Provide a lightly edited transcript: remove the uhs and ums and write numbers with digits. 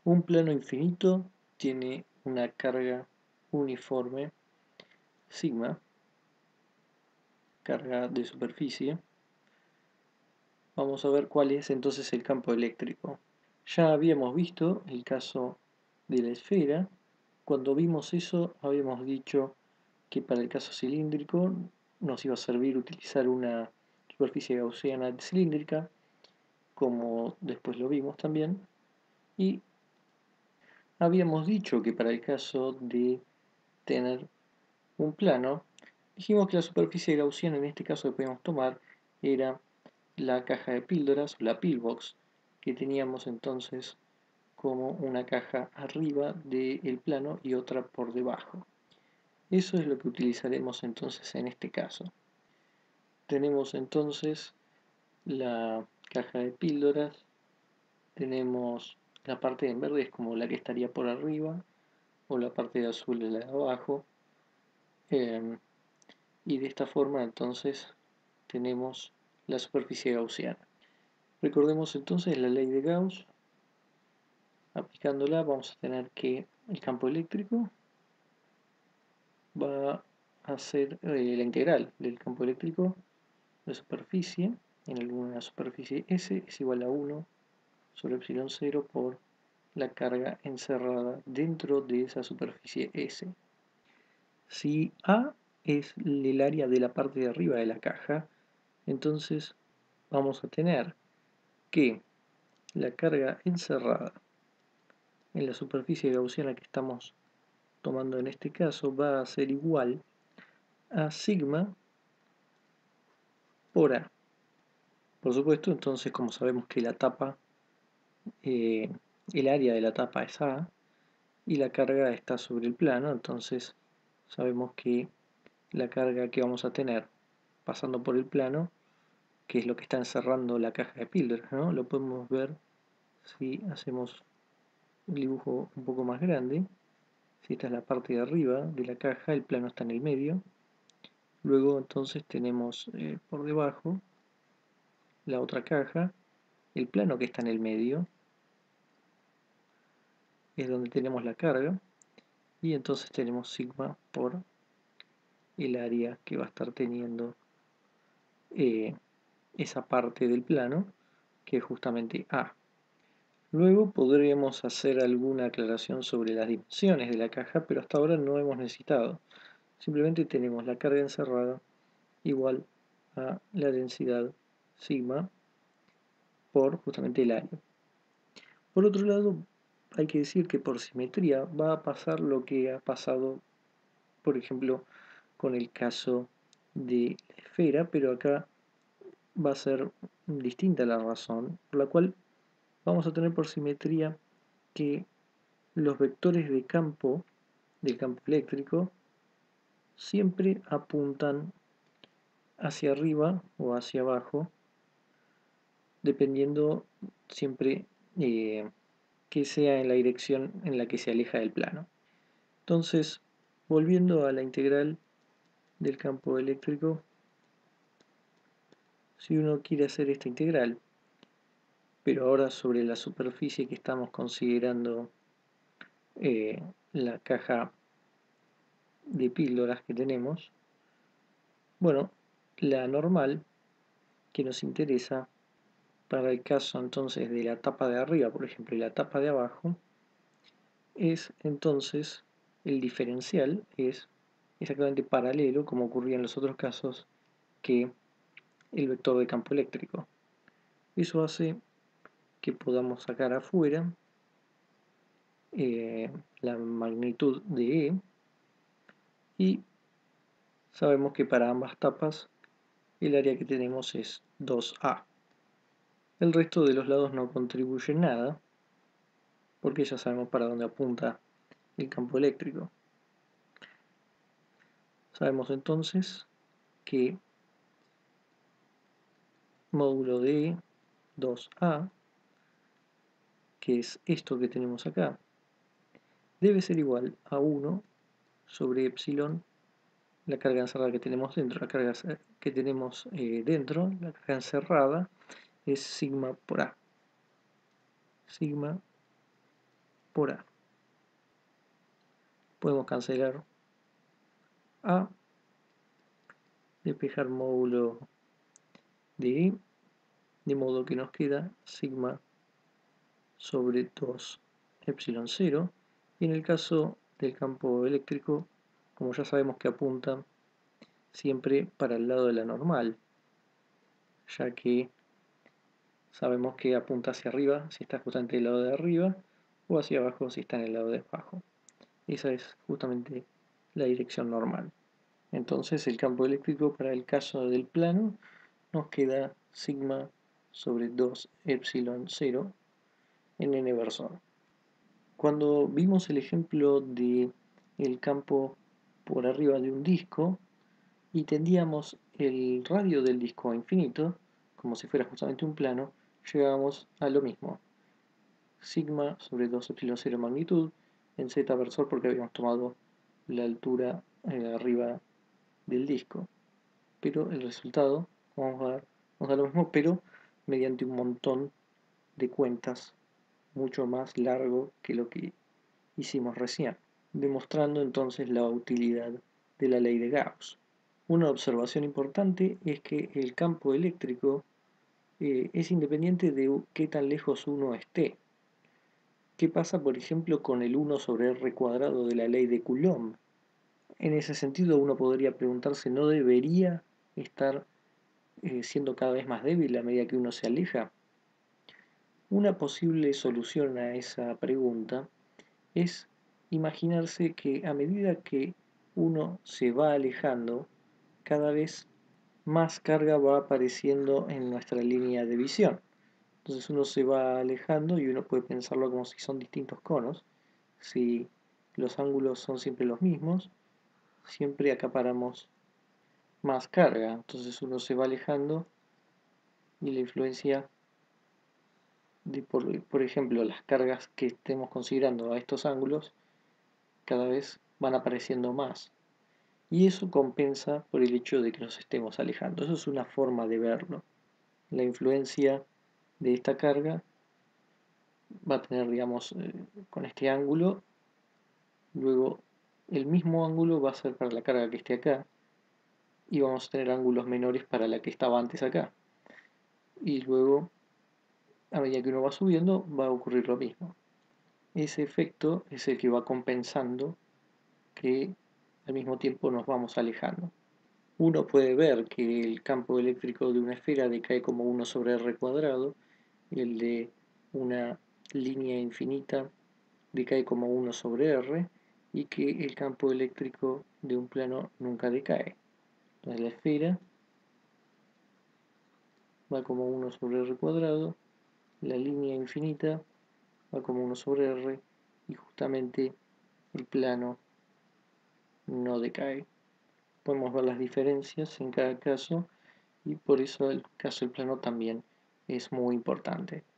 Un plano infinito tiene una carga uniforme sigma, carga de superficie. Vamos a ver cuál es entonces el campo eléctrico. Ya habíamos visto el caso de la esfera. Cuando vimos eso habíamos dicho que para el caso cilíndrico nos iba a servir utilizar una superficie gaussiana cilíndrica, como después lo vimos también, y habíamos dicho que para el caso de tener un plano, dijimos que la superficie gaussiana en este caso que podíamos tomar era la caja de píldoras, la pillbox, que teníamos entonces como una caja arriba del plano y otra por debajo. Eso es lo que utilizaremos entonces en este caso. Tenemos entonces la caja de píldoras, tenemos la parte en verde es como la que estaría por arriba, o la parte de azul es la de abajo, y de esta forma entonces tenemos la superficie gaussiana. Recordemos entonces la ley de Gauss. Aplicándola vamos a tener que el campo eléctrico va a ser la integral del campo eléctrico de superficie en alguna superficie S es igual a 1 sobre epsilon 0 por la carga encerrada dentro de esa superficie S. Si A es el área de la parte de arriba de la caja, entonces vamos a tener que la carga encerrada en la superficie gaussiana que estamos tomando en este caso va a ser igual a sigma por A. Por supuesto, entonces como sabemos que la tapa, el área de la tapa es A y la carga está sobre el plano, entonces sabemos que la carga que vamos a tener pasando por el plano, que es lo que está encerrando la caja de píldoras, ¿no? Lo podemos ver si hacemos un dibujo un poco más grande. Si esta es la parte de arriba de la caja, el plano está en el medio. Luego entonces tenemos por debajo la otra caja, el plano que está en el medio, es donde tenemos la carga, y entonces tenemos sigma por el área que va a estar teniendo eh, esa parte del plano, que es justamente A. Luego podríamos hacer alguna aclaración sobre las dimensiones de la caja, pero hasta ahora no hemos necesitado. Simplemente tenemos la carga encerrada igual a la densidad sigma por justamente el área. Por otro lado, hay que decir que por simetría va a pasar lo que ha pasado, por ejemplo, con el caso de la esfera, pero acá va a ser distinta la razón, por la cual vamos a tener por simetría que los vectores de campo, del campo eléctrico, siempre apuntan hacia arriba o hacia abajo, dependiendo siempre que sea en la dirección en la que se aleja del plano. Entonces, volviendo a la integral del campo eléctrico, si uno quiere hacer esta integral, pero ahora sobre la superficie que estamos considerando la caja de píldoras que tenemos, bueno, la normal que nos interesa para el caso entonces de la tapa de arriba, por ejemplo, y la tapa de abajo, es entonces el diferencial es exactamente paralelo, como ocurría en los otros casos, que el vector de campo eléctrico. Eso hace que podamos sacar afuera la magnitud de E, y sabemos que para ambas tapas el área que tenemos es 2A. El resto de los lados no contribuye nada, porque ya sabemos para dónde apunta el campo eléctrico. Sabemos entonces que módulo de 2A, que es esto que tenemos acá, debe ser igual a 1 sobre epsilon, la carga encerrada que tenemos dentro, la carga que tenemos dentro, la carga encerrada es sigma por A. Sigma por A. Podemos cancelar A, despejar módulo de E, de modo que nos queda sigma sobre 2 epsilon 0, y en el caso del campo eléctrico, como ya sabemos que apunta siempre para el lado de la normal, ya que sabemos que apunta hacia arriba si está justamente del lado de arriba, o hacia abajo si está en el lado de abajo. Esa es justamente la dirección normal. Entonces el campo eléctrico para el caso del plano nos queda sigma sobre 2 epsilon 0 en n versor. Cuando vimos el ejemplo de el campo por arriba de un disco y tendíamos el radio del disco a infinito, como si fuera justamente un plano, llegábamos a lo mismo. Sigma sobre 2 epsilon 0 magnitud en z versor porque habíamos tomado la altura arriba del disco. Pero el resultado, vamos a ver, nos da lo mismo, pero mediante un montón de cuentas mucho más largo que lo que hicimos recién, demostrando entonces la utilidad de la ley de Gauss. Una observación importante es que el campo eléctrico es independiente de qué tan lejos uno esté. ¿Qué pasa, por ejemplo, con el 1 sobre r cuadrado de la ley de Coulomb? En ese sentido, uno podría preguntarse, ¿no debería estar siendo cada vez más débil a medida que uno se aleja? Una posible solución a esa pregunta es imaginarse que a medida que uno se va alejando, cada vez más carga va apareciendo en nuestra línea de visión. Entonces uno se va alejando y uno puede pensarlo como si son distintos conos. Si los ángulos son siempre los mismos, siempre acaparamos más carga. Entonces uno se va alejando y la influencia de, por ejemplo, las cargas que estemos considerando a estos ángulos cada vez van apareciendo más. Y eso compensa por el hecho de que nos estemos alejando. Eso es una forma de verlo. La influencia de esta carga va a tener, digamos, con este ángulo, luego el mismo ángulo va a ser para la carga que esté acá, y vamos a tener ángulos menores para la que estaba antes acá. Y luego, a medida que uno va subiendo, va a ocurrir lo mismo. Ese efecto es el que va compensando que al mismo tiempo nos vamos alejando. Uno puede ver que el campo eléctrico de una esfera decae como 1 sobre r cuadrado, y el de una línea infinita decae como 1 sobre r, y que el campo eléctrico de un plano nunca decae. Entonces la esfera va como 1 sobre r cuadrado, la línea infinita va como 1 sobre r, y justamente el plano no decae. Podemos ver las diferencias en cada caso, y por eso el caso del plano también es muy importante.